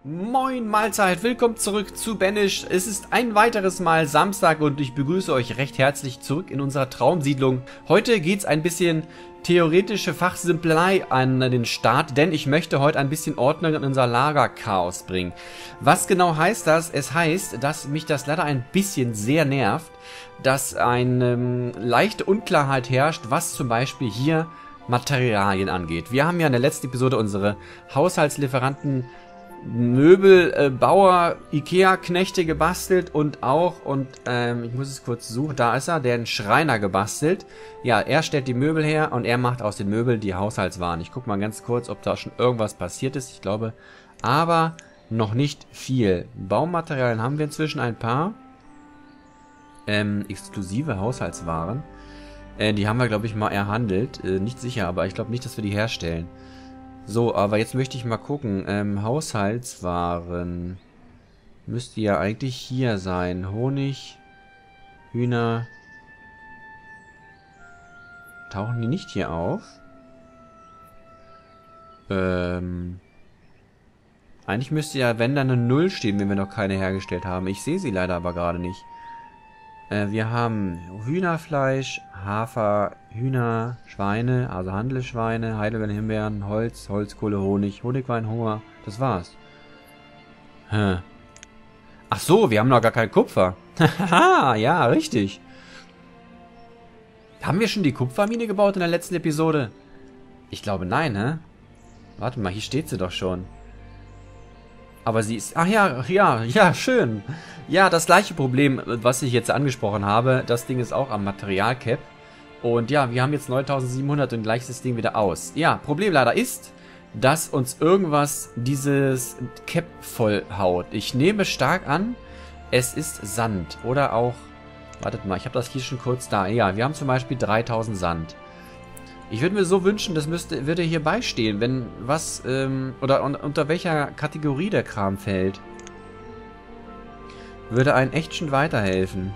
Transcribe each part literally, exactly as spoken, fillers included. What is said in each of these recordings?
Moin Mahlzeit, willkommen zurück zu Banish. Es ist ein weiteres Mal Samstag und ich begrüße euch recht herzlich zurück in unserer Traumsiedlung. Heute geht es ein bisschen theoretische Fachsimpelei an den Start, denn ich möchte heute ein bisschen Ordnung in unser Lagerchaos bringen. Was genau heißt das? Es heißt, dass mich das leider ein bisschen sehr nervt, dass eine ähm, leichte Unklarheit herrscht, was zum Beispiel hier Materialien angeht. Wir haben ja in der letzten Episode unsere Haushaltslieferanten Möbelbauer, äh, Ikea-Knechte gebastelt und auch, und ähm, ich muss es kurz suchen, da ist er, der einen Schreiner gebastelt. Ja, er stellt die Möbel her und er macht aus den Möbeln die Haushaltswaren. Ich gucke mal ganz kurz, ob da schon irgendwas passiert ist, ich glaube, aber noch nicht viel. Baumaterialien haben wir inzwischen ein paar. Ähm, exklusive Haushaltswaren. Äh, die haben wir, glaube ich, mal erhandelt. Äh, nicht sicher, aber ich glaube nicht, dass wir die herstellen. So, aber jetzt möchte ich mal gucken. Ähm, Haushaltswaren. Müsste ja eigentlich hier sein. Honig, Hühner. Tauchen die nicht hier auf? Ähm. Eigentlich müsste ja, wenn da eine Null stehen, wenn wir noch keine hergestellt haben. Ich sehe sie leider aber gerade nicht. Äh, wir haben Hühnerfleisch, Hafer, Hühner, Schweine, also Handelsschweine, Heidelbeeren, Himbeeren, Holz, Holzkohle, Honig, Honigwein, Hunger. Das war's. Hä? Ach so, wir haben noch gar kein Kupfer. Haha, ja, richtig. Haben wir schon die Kupfermine gebaut in der letzten Episode? Ich glaube nein, hä? Warte mal, hier steht sie doch schon. Aber sie ist... Ach ja, ja, ja, schön. Ja, das gleiche Problem, was ich jetzt angesprochen habe. Das Ding ist auch am Materialcap. Und ja, wir haben jetzt neuntausendsiebenhundert und gleicht das Ding wieder aus. Ja, Problem leider ist, dass uns irgendwas dieses Cap vollhaut. Ich nehme stark an, es ist Sand. Oder auch... Wartet mal, ich habe das hier schon kurz da. Ja, wir haben zum Beispiel dreitausend Sand. Ich würde mir so wünschen, das müsste, würde hier beistehen, wenn was, ähm, oder un, unter welcher Kategorie der Kram fällt. Würde einen echt schon weiterhelfen.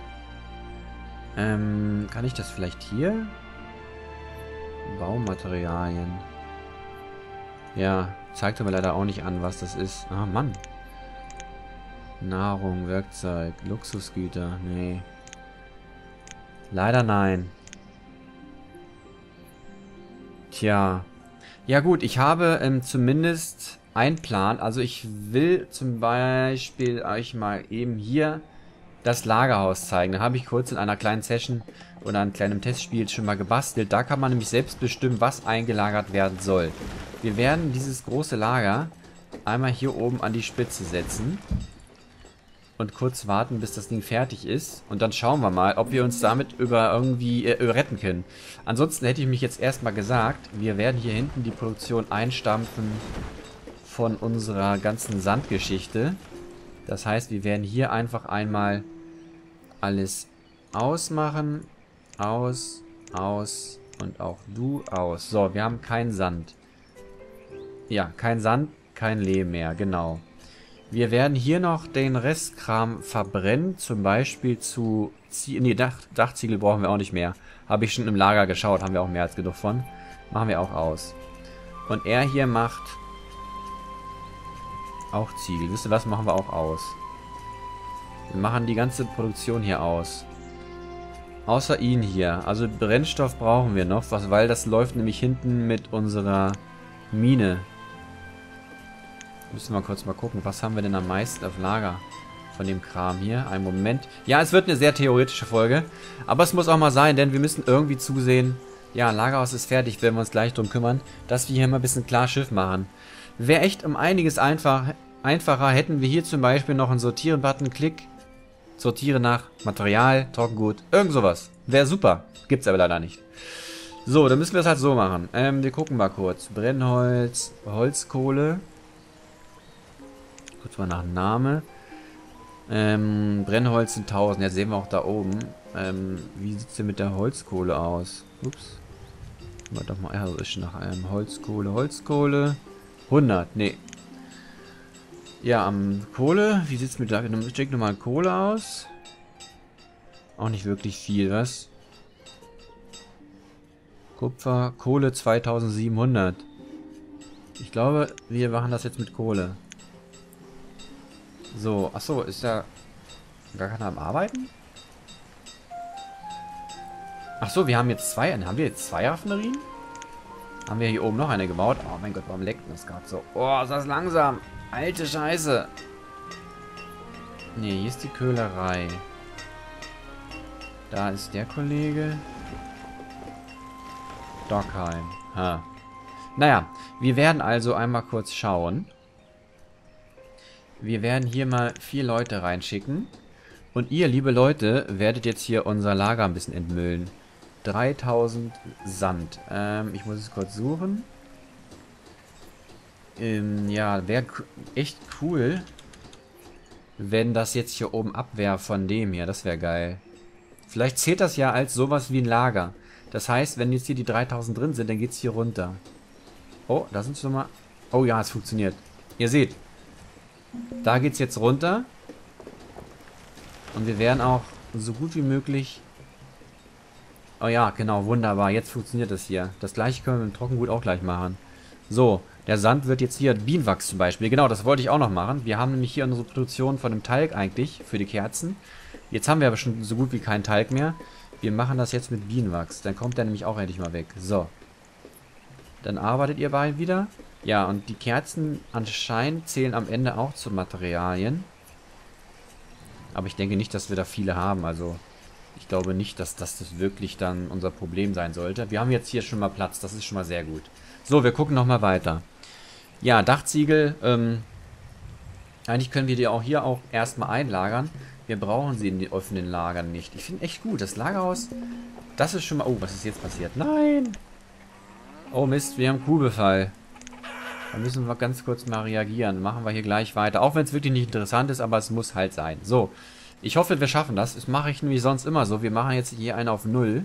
Ähm, kann ich das vielleicht hier? Baumaterialien. Ja, zeigt aber leider auch nicht an, was das ist. Ah, Mann. Nahrung, Werkzeug, Luxusgüter, nee. Leider nein. Tja. Ja gut, ich habe ähm, zumindest einen Plan. Also ich will zum Beispiel euch mal eben hier das Lagerhaus zeigen. Da habe ich kurz in einer kleinen Session oder einem kleinen Testspiel schon mal gebastelt. Da kann man nämlich selbst bestimmen, was eingelagert werden soll. Wir werden dieses große Lager einmal hier oben an die Spitze setzen. Und kurz warten, bis das Ding fertig ist. Und dann schauen wir mal, ob wir uns damit über irgendwie äh, retten können. Ansonsten hätte ich mich jetzt erstmal gesagt, wir werden hier hinten die Produktion einstampfen von unserer ganzen Sandgeschichte. Das heißt, wir werden hier einfach einmal alles ausmachen. Aus, aus und auch du aus. So, wir haben keinen Sand. Ja, kein Sand, kein Lehm mehr, genau. Wir werden hier noch den Restkram verbrennen, zum Beispiel zu... Zie nee, Dach Dachziegel brauchen wir auch nicht mehr. Habe ich schon im Lager geschaut, haben wir auch mehr als genug von. Machen wir auch aus. Und er hier macht auch Ziegel. Wisst ihr was, machen wir auch aus. Wir machen die ganze Produktion hier aus. Außer ihn hier. Also Brennstoff brauchen wir noch, was, weil das läuft nämlich hinten mit unserer Mine. Müssen wir kurz mal gucken, was haben wir denn am meisten auf Lager von dem Kram hier? Einen Moment. Ja, es wird eine sehr theoretische Folge, aber es muss auch mal sein, denn wir müssen irgendwie zusehen, ja, Lagerhaus ist fertig, werden wir uns gleich drum kümmern, dass wir hier mal ein bisschen klar Schiff machen. Wäre echt um einiges einfach, einfacher, hätten wir hier zum Beispiel noch einen Sortieren-Button, Klick, sortiere nach Material, Trockengut, irgend sowas. Wäre super, gibt's aber leider nicht. So, dann müssen wir es halt so machen. Ähm, wir gucken mal kurz. Brennholz, Holzkohle. Kurz mal nach Name. Ähm, Brennholz sind tausend. Jetzt sehen wir auch da oben. Ähm, wie sieht es denn mit der Holzkohle aus? Ups. Mal doch mal. Ja, so ist nach einem Holzkohle. Holzkohle. hundert. Nee. Ja, am Kohle. Wie sieht es mit der. Check nochmal Kohle aus. Auch nicht wirklich viel, was? Kupfer. Kohle zweitausendsiebenhundert. Ich glaube, wir machen das jetzt mit Kohle. So, achso, ist da gar keiner am Arbeiten? Achso, wir haben jetzt zwei. Haben wir jetzt zwei Raffinerien? Haben wir hier oben noch eine gebaut? Oh mein Gott, warum leckt das gerade so? Oh, ist das langsam. Alte Scheiße. Ne, hier ist die Köhlerei. Da ist der Kollege. Dockheim. Ha. Naja, wir werden also einmal kurz schauen. Wir werden hier mal vier Leute reinschicken. Und ihr, liebe Leute, werdet jetzt hier unser Lager ein bisschen entmüllen. dreitausend Sand. Ähm, ich muss es kurz suchen. Ähm, ja, wäre echt cool, wenn das jetzt hier oben abwäre von dem hier. Das wäre geil. Vielleicht zählt das ja als sowas wie ein Lager. Das heißt, wenn jetzt hier die dreitausend drin sind, dann geht es hier runter. Oh, da sind sie nochmal. Oh ja, es funktioniert. Ihr seht. Da geht es jetzt runter. Und wir werden auch so gut wie möglich... Oh ja, genau, wunderbar. Jetzt funktioniert das hier. Das gleiche können wir mit dem Trockengut auch gleich machen. So, der Sand wird jetzt hier Bienenwachs zum Beispiel. Genau, das wollte ich auch noch machen. Wir haben nämlich hier unsere Produktion von dem Talg eigentlich für die Kerzen. Jetzt haben wir aber schon so gut wie keinen Talg mehr. Wir machen das jetzt mit Bienenwachs. Dann kommt der nämlich auch endlich mal weg. So. Dann arbeitet ihr beide wieder. Ja, und die Kerzen anscheinend zählen am Ende auch zu Materialien. Aber ich denke nicht, dass wir da viele haben. Also, ich glaube nicht, dass das, das wirklich dann unser Problem sein sollte. Wir haben jetzt hier schon mal Platz. Das ist schon mal sehr gut. So, wir gucken nochmal weiter. Ja, Dachziegel. Ähm, eigentlich können wir die auch hier auch erstmal einlagern. Wir brauchen sie in den offenen Lagern nicht. Ich finde echt gut. Das Lagerhaus, das ist schon mal... Oh, was ist jetzt passiert? Nein! Oh Mist, wir haben Kuhbefall. Da müssen wir ganz kurz mal reagieren. Machen wir hier gleich weiter. Auch wenn es wirklich nicht interessant ist, aber es muss halt sein. So, ich hoffe, wir schaffen das. Das mache ich nämlich sonst immer so. Wir machen jetzt hier einen auf null.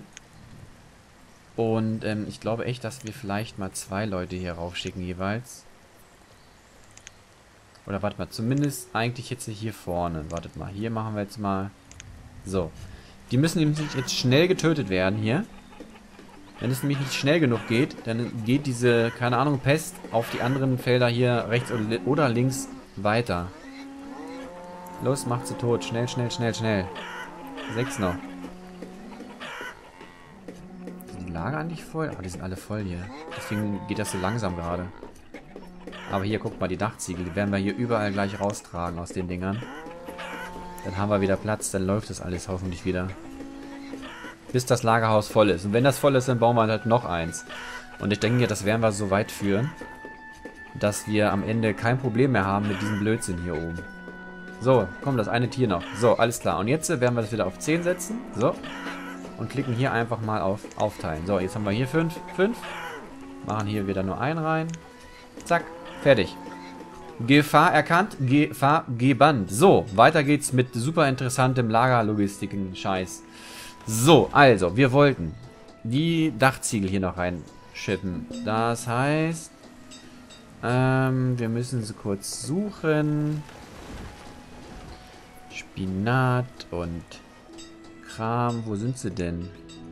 Und ähm, ich glaube echt, dass wir vielleicht mal zwei Leute hier raufschicken jeweils. Oder warte mal, zumindest eigentlich jetzt hier vorne. Wartet mal, hier machen wir jetzt mal... So. Die müssen nämlich jetzt schnell getötet werden hier. Wenn es nämlich nicht schnell genug geht, dann geht diese, keine Ahnung, Pest auf die anderen Felder hier rechts oder links weiter. Los, macht sie tot. Schnell, schnell, schnell, schnell. Sechs noch. Sind die Lager eigentlich voll? Ah, die sind alle voll hier. Deswegen geht das so langsam gerade. Aber hier, guckt mal, die Dachziegel, die werden wir hier überall gleich raustragen aus den Dingern. Dann haben wir wieder Platz, dann läuft das alles hoffentlich wieder. Bis das Lagerhaus voll ist. Und wenn das voll ist, dann bauen wir halt noch eins. Und ich denke, das werden wir so weit führen, dass wir am Ende kein Problem mehr haben mit diesem Blödsinn hier oben. So, komm, das eine Tier noch. So, alles klar. Und jetzt werden wir das wieder auf zehn setzen. So. Und klicken hier einfach mal auf Aufteilen. So, jetzt haben wir hier fünf. fünf. Machen hier wieder nur einen rein. Zack. Fertig. Gefahr erkannt. Gefahr gebannt. So, weiter geht's mit super interessantem Lagerlogistiken-Scheiß. So, also, wir wollten die Dachziegel hier noch reinschippen. Das heißt, ähm, wir müssen sie kurz suchen. Spinat und Kram. Wo sind sie denn?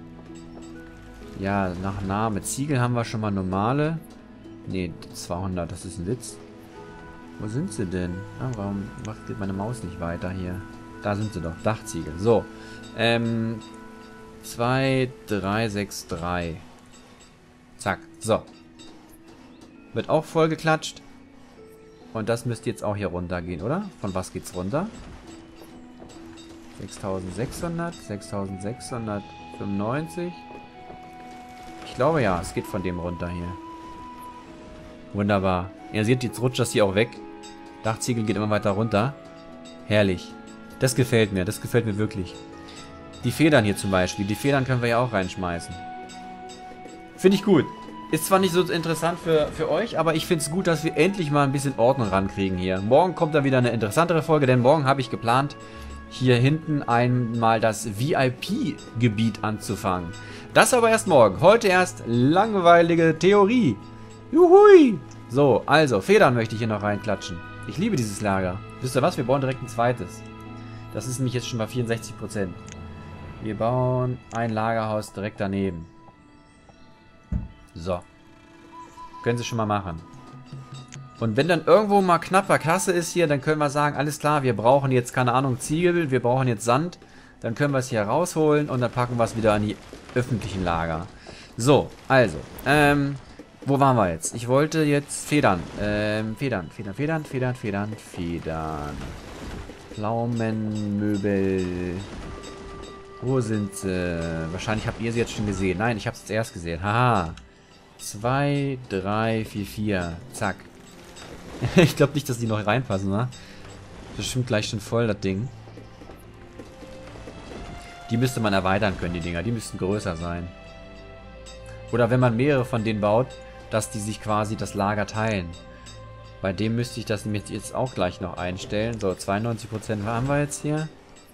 Ja, nach Name. Ziegel haben wir schon mal normale. Ne, zweihundert, das ist ein Witz. Wo sind sie denn? Ah, warum macht meine Maus nicht weiter hier? Da sind sie doch. Dachziegel. So. Ähm, zwei, drei, sechs, drei. Zack. So. Wird auch voll geklatscht. Und das müsste jetzt auch hier runtergehen, oder? Von was geht's runter? sechstausendsechshundert, sechstausendsechshundertfünfundneunzig. Ich glaube ja, es geht von dem runter hier. Wunderbar. Ihr seht, jetzt rutscht das hier auch weg. Dachziegel geht immer weiter runter. Herrlich. Das gefällt mir, das gefällt mir wirklich. Die Federn hier zum Beispiel, die Federn können wir ja auch reinschmeißen. Finde ich gut. Ist zwar nicht so interessant für, für euch, aber ich finde es gut, dass wir endlich mal ein bisschen Ordnung rankriegen hier. Morgen kommt da wieder eine interessantere Folge, denn morgen habe ich geplant, hier hinten einmal das V I P-Gebiet anzufangen. Das aber erst morgen. Heute erst langweilige Theorie. Juhui! So, also, Federn möchte ich hier noch reinklatschen. Ich liebe dieses Lager. Wisst ihr was? Wir bauen direkt ein zweites. Das ist nämlich jetzt schon mal vierundsechzig Prozent. Wir bauen ein Lagerhaus direkt daneben. So. Können Sie schon mal machen. Und wenn dann irgendwo mal knapper Kasse ist hier, dann können wir sagen, alles klar, wir brauchen jetzt, keine Ahnung, Ziegel, wir brauchen jetzt Sand. Dann können wir es hier rausholen und dann packen wir es wieder an die öffentlichen Lager. So, also, ähm, wo waren wir jetzt? Ich wollte jetzt Federn, ähm, Federn, Federn, Federn, Federn, Federn, Federn. Pflaumenmöbel. Wo sind sie? Wahrscheinlich habt ihr sie jetzt schon gesehen. Nein, ich habe es jetzt erst gesehen. Haha. Zwei, drei, vier, vier. Zack. Ich glaube nicht, dass die noch reinpassen, ne? Bestimmt gleich schon voll, das Ding. Die müsste man erweitern können, die Dinger. Die müssten größer sein. Oder wenn man mehrere von denen baut, dass die sich quasi das Lager teilen. Bei dem müsste ich das nämlich jetzt auch gleich noch einstellen. So, zweiundneunzig Prozent haben wir jetzt hier.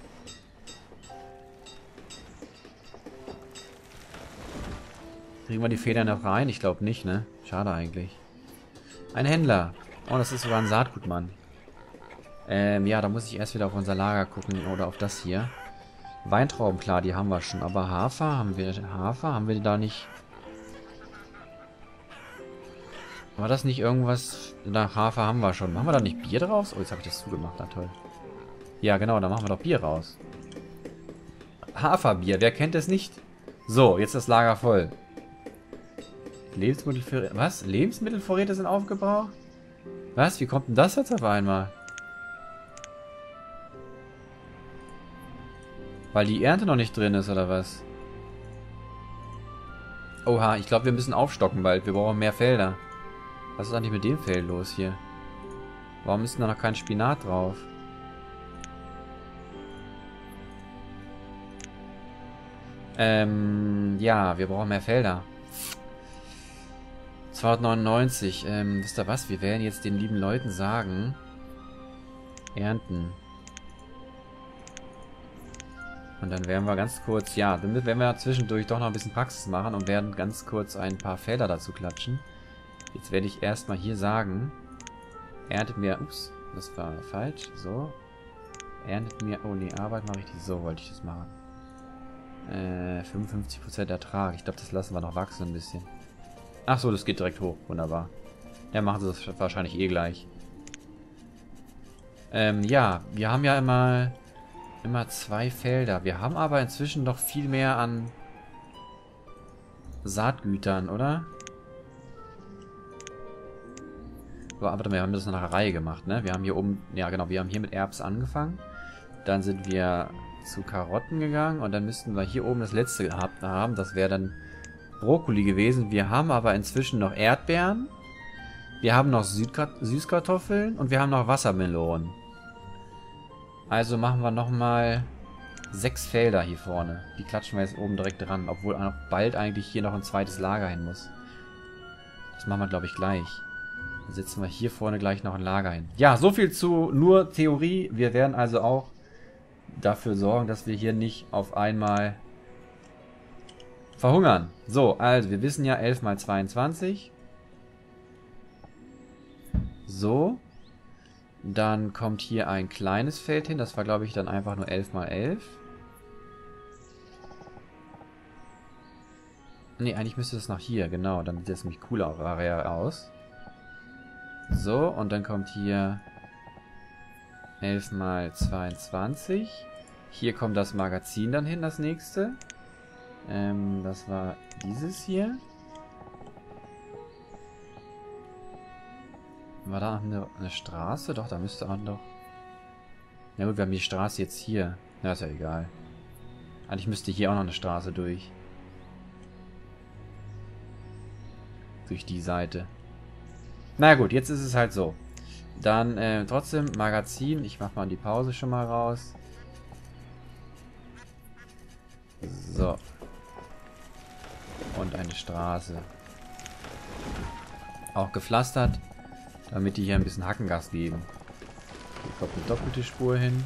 Kriegen wir die Federn noch rein? Ich glaube nicht, ne? Schade eigentlich. Ein Händler. Oh, das ist sogar ein Saatgutmann. Ähm, ja, da muss ich erst wieder auf unser Lager gucken. Oder auf das hier. Weintrauben, klar, die haben wir schon. Aber Hafer, haben wir Hafer? Haben wir die da nicht... War das nicht irgendwas... Na, Hafer haben wir schon. Machen wir da nicht Bier draus? Oh, jetzt habe ich das zugemacht. Na toll. Ja, genau, da machen wir doch Bier raus. Haferbier, wer kennt es nicht? So, jetzt das Lager voll. Lebensmittelvorräte... Was? Lebensmittelvorräte sind aufgebraucht? Was? Wie kommt denn das jetzt auf einmal? Weil die Ernte noch nicht drin ist, oder was? Oha, ich glaube, wir müssen aufstocken bald. Wir brauchen mehr Felder. Was ist eigentlich mit dem Feld los hier? Warum ist denn da noch kein Spinat drauf? Ähm, ja, wir brauchen mehr Felder. zweihundertneunundneunzig. Ähm, wisst ihr was? Wir werden jetzt den lieben Leuten sagen... Ernten. Und dann werden wir ganz kurz... Ja, dann werden wir zwischendurch doch noch ein bisschen Praxis machen und werden ganz kurz ein paar Felder dazu klatschen. Jetzt werde ich erstmal hier sagen... Erntet mir... Ups, das war falsch. So. Erntet mir... Oh nee, Arbeit mache ich die... So wollte ich das machen. Äh, fünfundfünfzig Prozent Ertrag. Ich glaube, das lassen wir noch wachsen ein bisschen. Ach so, das geht direkt hoch. Wunderbar. Ja, machen sie das wahrscheinlich eh gleich. Ähm, ja, wir haben ja immer... Immer zwei Felder. Wir haben aber inzwischen doch viel mehr an Saatgütern, oder? Aber warte mal, wir haben das nach einer Reihe gemacht, ne? Wir haben hier oben, ja genau, wir haben hier mit Erbsen angefangen. Dann sind wir zu Karotten gegangen und dann müssten wir hier oben das letzte gehabt haben. Das wäre dann Brokkoli gewesen. Wir haben aber inzwischen noch Erdbeeren. Wir haben noch Südkart- Süßkartoffeln und wir haben noch Wassermelonen. Also machen wir nochmal sechs Felder hier vorne. Die klatschen wir jetzt oben direkt dran, obwohl auch bald eigentlich hier noch ein zweites Lager hin muss. Das machen wir, glaube ich, gleich. Dann setzen wir hier vorne gleich noch ein Lager hin. Ja, so viel zu nur Theorie. Wir werden also auch dafür sorgen, dass wir hier nicht auf einmal verhungern. So, also wir wissen ja elf mal zweiundzwanzig. So. Dann kommt hier ein kleines Feld hin. Das war, glaube ich, dann einfach nur elf mal elf. Ne, eigentlich müsste das nach hier, genau. Dann sieht das nämlich cooler aus. So, und dann kommt hier elf mal zweiundzwanzig. Hier kommt das Magazin dann hin, das nächste. Ähm, das war dieses hier. War da eine, eine Straße? Doch, da müsste auch noch... Na gut, wir haben die Straße jetzt hier. Na, ist ja egal. Eigentlich müsste hier auch noch eine Straße durch. Durch die Seite. Na gut, jetzt ist es halt so. Dann äh, trotzdem Magazin. Ich mach mal die Pause schon mal raus. So. Und eine Straße. Auch gepflastert. Damit die hier ein bisschen Hackengas geben. Hier kommt eine doppelte Spur hin.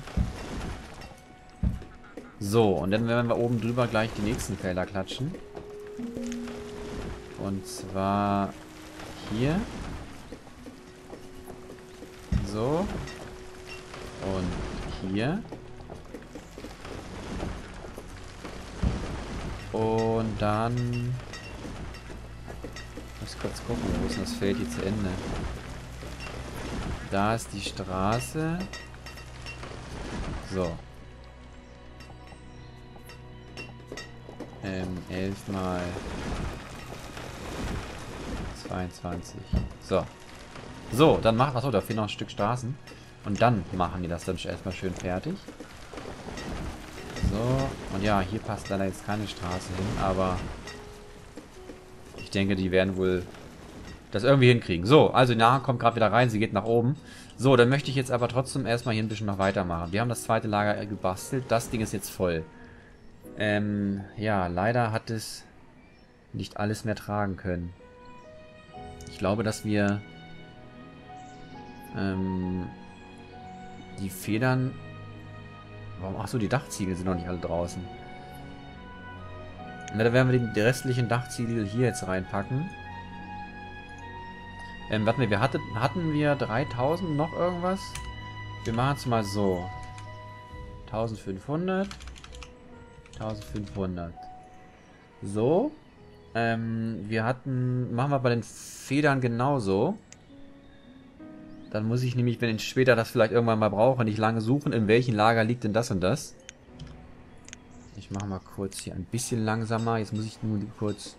So, und dann werden wir oben drüber gleich die nächsten Felder klatschen. Und zwar hier. So. Und hier. Und dann... Ich muss kurz gucken, wo ist denn das Feld hier zu Ende? Da ist die Straße. So. Ähm, elf mal zweiundzwanzig. So. So, dann machen... Achso, da fehlt noch ein Stück Straßen. Und dann machen die das dann erstmal schön fertig. So. Und ja, hier passt leider jetzt keine Straße hin, aber ich denke, die werden wohl das irgendwie hinkriegen. So, also die Nahe kommt gerade wieder rein, sie geht nach oben. So, dann möchte ich jetzt aber trotzdem erstmal hier ein bisschen noch weitermachen. Wir haben das zweite Lager gebastelt, das Ding ist jetzt voll. Ähm, ja, leider hat es nicht alles mehr tragen können. Ich glaube, dass wir ähm, die Federn... Warum? Achso, die Dachziegel sind noch nicht alle draußen. Na, da werden wir die restlichen Dachziegel hier jetzt reinpacken. Ähm, warte mal, wir hatte, hatten wir dreitausend noch irgendwas? Wir machen es mal so. eintausendfünfhundert. eintausendfünfhundert. So. Ähm, wir hatten... Machen wir bei den Federn genauso. Dann muss ich nämlich, wenn ich später das vielleicht irgendwann mal brauche, nicht lange suchen, in welchem Lager liegt denn das und das. Ich mache mal kurz hier ein bisschen langsamer. Jetzt muss ich nur kurz...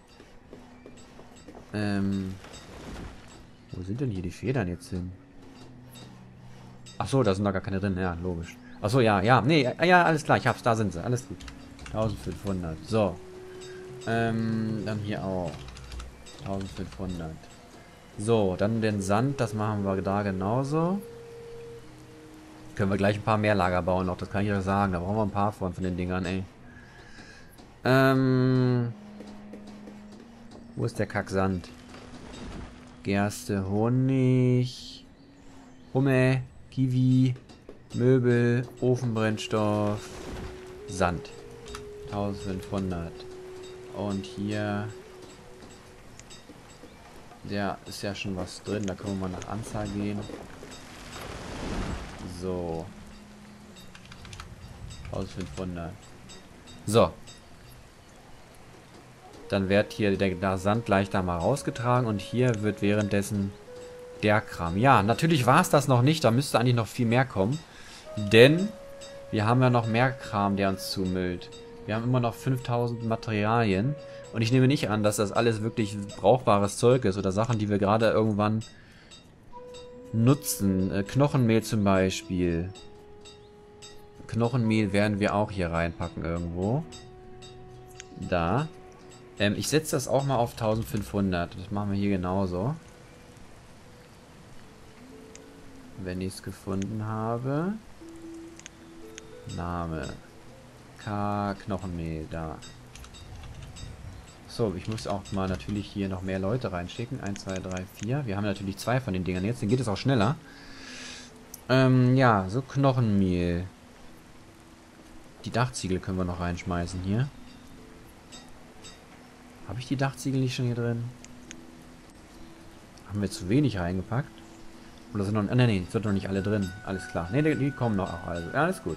Ähm... Wo sind denn hier die Federn jetzt hin? Achso, da sind noch gar keine drin. Ja, logisch. Achso, ja, ja. Nee, ja, alles klar. Ich hab's. Da sind sie. Alles gut. eintausendfünfhundert. So. Ähm, dann hier auch. eintausendfünfhundert. So, dann den Sand. Das machen wir da genauso. Können wir gleich ein paar mehr Lager bauen noch. Das kann ich euch sagen. Da brauchen wir ein paar von, von den Dingern, ey. Ähm... Wo ist der Kacksand? Gerste, Honig, Humme, Kiwi, Möbel, Ofenbrennstoff, Sand. eintausendfünfhundert. Und hier... Der ist ja schon was drin. Da können wir mal nach Anzahl gehen. So. eintausendfünfhundert. So. Dann wird hier der, der Sand gleich da mal rausgetragen und hier wird währenddessen der Kram. Ja, natürlich war es das noch nicht. Da müsste eigentlich noch viel mehr kommen. Denn wir haben ja noch mehr Kram, der uns zumüllt. Wir haben immer noch fünftausend Materialien. Und ich nehme nicht an, dass das alles wirklich brauchbares Zeug ist oder Sachen, die wir gerade irgendwann nutzen. Äh, Knochenmehl zum Beispiel. Knochenmehl werden wir auch hier reinpacken irgendwo. Da. Ähm, ich setze das auch mal auf eintausendfünfhundert. Das machen wir hier genauso. Wenn ich es gefunden habe. Name. K. Knochenmehl. Da. So, ich muss auch mal natürlich hier noch mehr Leute reinschicken. eins, zwei, drei, vier. Wir haben natürlich zwei von den Dingern jetzt. Dann geht es auch schneller. Ähm, ja, so Knochenmehl. Die Dachziegel können wir noch reinschmeißen hier. Habe ich die Dachziegel nicht schon hier drin? Haben wir zu wenig reingepackt? Oder sind noch... Ah, nee, nee, sind noch nicht alle drin. Alles klar. Ne, die, die kommen noch auch. Also, ja, alles gut.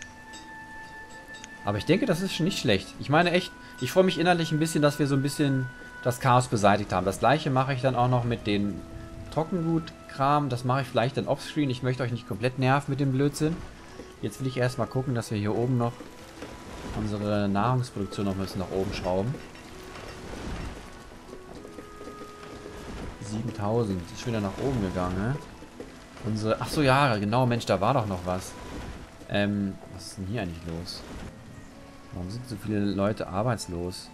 Aber ich denke, das ist schon nicht schlecht. Ich meine echt, ich freue mich innerlich ein bisschen, dass wir so ein bisschen das Chaos beseitigt haben. Das gleiche mache ich dann auch noch mit den Trockengutkram. Das mache ich vielleicht dann offscreen. Ich möchte euch nicht komplett nerven mit dem Blödsinn. Jetzt will ich erstmal gucken, dass wir hier oben noch unsere Nahrungsproduktion noch ein bisschen nach oben schrauben. siebentausend. Ist schon wieder nach oben gegangen, ne? Unsere... Achso, ja, genau, Mensch, da war doch noch was. Ähm, was ist denn hier eigentlich los? Warum sind so viele Leute arbeitslos?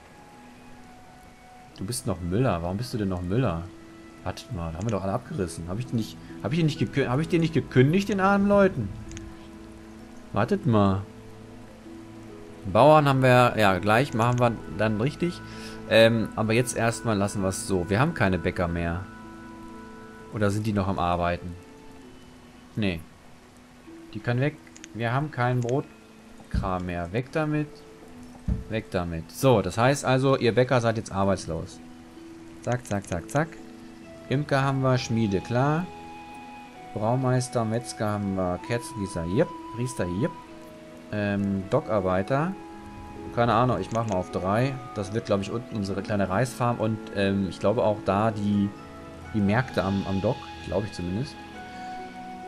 Du bist noch Müller. Warum bist du denn noch Müller? Wartet mal, da haben wir doch alle abgerissen. Habe ich den nicht... Habe ich den nicht gekündigt? Habe ich den nicht gekündigt, den armen Leuten? Wartet mal. Bauern haben wir... Ja, gleich machen wir dann richtig. Ähm, aber jetzt erstmal lassen wir es so. Wir haben keine Bäcker mehr. Oder sind die noch am Arbeiten? Nee. Die kann weg. Wir haben keinen Brotkram mehr. Weg damit. Weg damit. So, das heißt also, ihr Bäcker seid jetzt arbeitslos. Zack, zack, zack, zack. Imker haben wir, Schmiede, klar. Braumeister, Metzger haben wir, Kerzgießer, yep. Priester, yep. Ähm, Dockarbeiter. Keine Ahnung, ich mache mal auf drei. Das wird, glaube ich, unten unsere kleine Reisfarm und ähm, ich glaube auch da die, die Märkte am, am Dock. Glaube ich zumindest.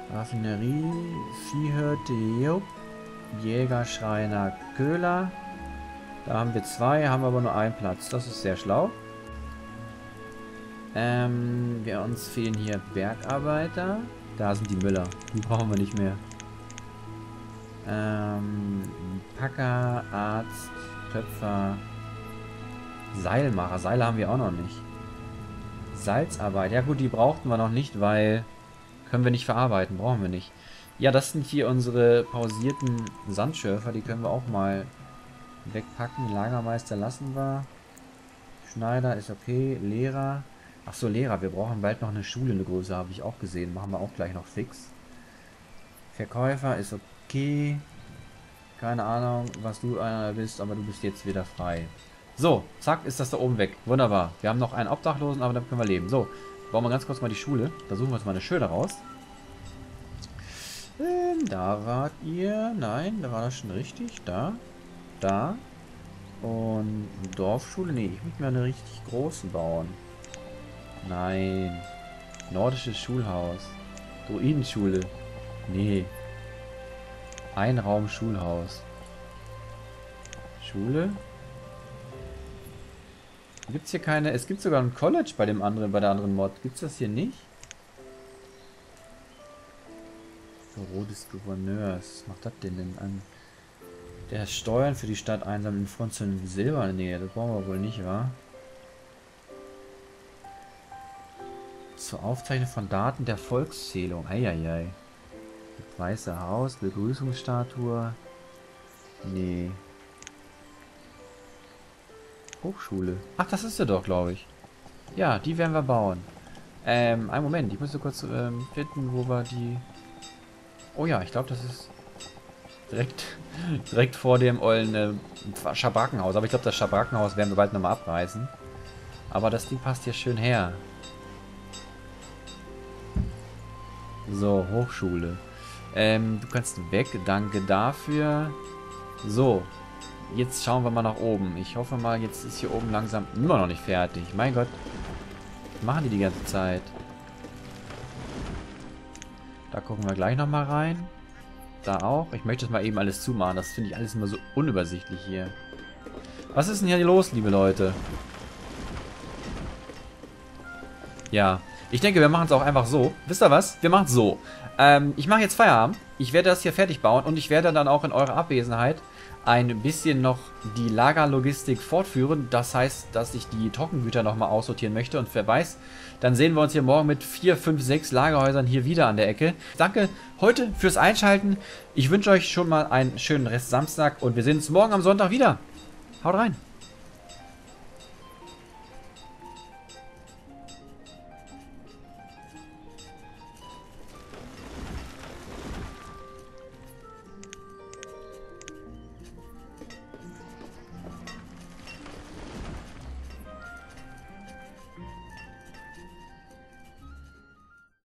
Raffinerie, Viehhirte, jupp. Jäger, Schreiner, Köhler. Da haben wir zwei, haben aber nur einen Platz. Das ist sehr schlau. Ähm, wir uns fehlen hier Bergarbeiter. Da sind die Müller. Die brauchen wir nicht mehr. Ähm, Packer, Arzt, Töpfer, Seilmacher. Seile haben wir auch noch nicht. Salzarbeit. Ja gut, die brauchten wir noch nicht, weil können wir nicht verarbeiten. Brauchen wir nicht. Ja, das sind hier unsere pausierten Sandschürfer. Die können wir auch mal wegpacken. Lagermeister lassen wir. Schneider ist okay. Lehrer. Achso, Lehrer. Wir brauchen bald noch eine Schule, eine Größe, habe ich auch gesehen. Machen wir auch gleich noch fix. Verkäufer ist okay. Keine Ahnung, was du einer bist, aber du bist jetzt wieder frei. So, zack, ist das da oben weg. Wunderbar. Wir haben noch einen Obdachlosen, aber damit können wir leben. So, bauen wir ganz kurz mal die Schule. Da suchen wir uns mal eine schöne raus. Ähm, da wart ihr. Nein, da war das schon richtig. Da. Da. Und Dorfschule. Nee, ich möchte mir eine richtig große bauen. Nein. Nordisches Schulhaus. Druidenschule. Nee. Einraum Schulhaus. Schule. Gibt es hier keine... Es gibt sogar ein College bei dem anderen, bei der anderen Mod. Gibt es das hier nicht? Büro des Gouverneurs. Was macht das denn denn an? Der Steuern für die Stadt einsammeln in Front zu Silber. Nee, das brauchen wir wohl nicht, wa? Zur Aufzeichnung von Daten der Volkszählung. Eieiei. Das Weiße Haus, Begrüßungsstatue. Nee. Hochschule. Ach, das ist ja doch, glaube ich. Ja, die werden wir bauen. Ähm, einen Moment. Ich muss so kurz ähm, finden, wo wir die... Oh ja, ich glaube, das ist direkt, direkt vor dem ollen äh, Schabrackenhaus. Aber ich glaube, das Schabrackenhaus werden wir bald nochmal abreißen. Aber das Ding passt hier schön her. So, Hochschule. Ähm, du kannst weg. Danke dafür. So. Jetzt schauen wir mal nach oben. Ich hoffe mal, jetzt ist hier oben langsam immer noch nicht fertig. Mein Gott. Was machen die die ganze Zeit? Da gucken wir gleich nochmal rein. Da auch. Ich möchte das mal eben alles zumachen. Das finde ich alles immer so unübersichtlich hier. Was ist denn hier los, liebe Leute? Ja. Ich denke, wir machen es auch einfach so. Wisst ihr was? Wir machen es so. Ähm, ich mache jetzt Feierabend. Ich werde das hier fertig bauen und ich werde dann auch in eurer Abwesenheit ein bisschen noch die Lagerlogistik fortführen. Das heißt, dass ich die Trockengüter nochmal aussortieren möchte. Und wer weiß, dann sehen wir uns hier morgen mit vier, fünf, sechs Lagerhäusern hier wieder an der Ecke. Danke heute fürs Einschalten. Ich wünsche euch schon mal einen schönen Rest Samstag und wir sehen uns morgen am Sonntag wieder. Haut rein!